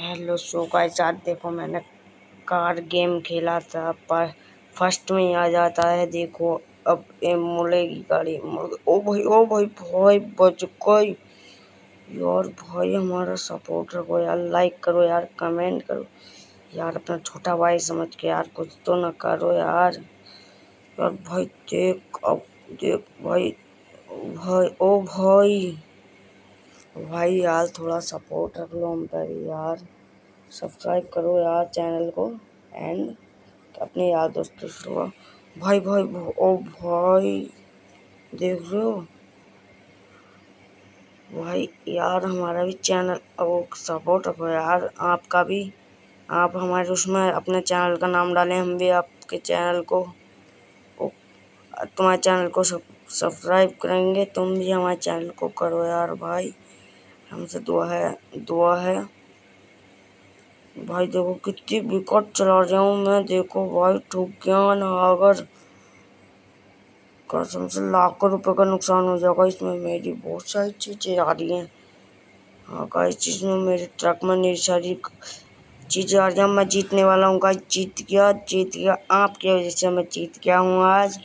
Hello so guys, आज देखो मैंने कार गेम खेला था पर फर्स्ट में ही आ जाता है। देखो अब ये मुड़ेगी गाड़ी, ओ भाई ओ भाई भाई बच गई यार। भाई हमारा सपोर्ट रखो यार, लाइक करो यार, कमेंट करो यार, अपना छोटा भाई समझ के यार कुछ तो ना करो यार। यार भाई देख, अब देख भाई, भाई ओ भाई यार थोड़ा सपोर्ट रख लो हम पर यार। सब्सक्राइब करो यार चैनल को एंड अपने यार दोस्तों से। भाई भाई ओ भाई देख रहे हो भाई यार, हमारा भी चैनल वो सपोर्ट रखो यार, आपका भी। आप हमारे उसमें अपने चैनल का नाम डालें, हम भी आपके चैनल को तुम्हारे चैनल को सब्सक्राइब करेंगे। तुम भी हमारे चैनल को करो यार भाई, हमसे दुआ है भाई। देखो कितनी विकट चला रहा हूँ मैं, देखो भाई ठुक गया ना, अगर कसम से लाखों रुपए का नुकसान हो जाएगा। इसमें मेरी बहुत सारी चीजें आ रही हैं। हाँ गाइस, इसमें मेरे ट्रक में मेरी सारी चीजें आ रही हैं। मैं जीतने वाला हूँ गाइस, जीत गया आपकी वजह से मैं जीत गया हूँ आज।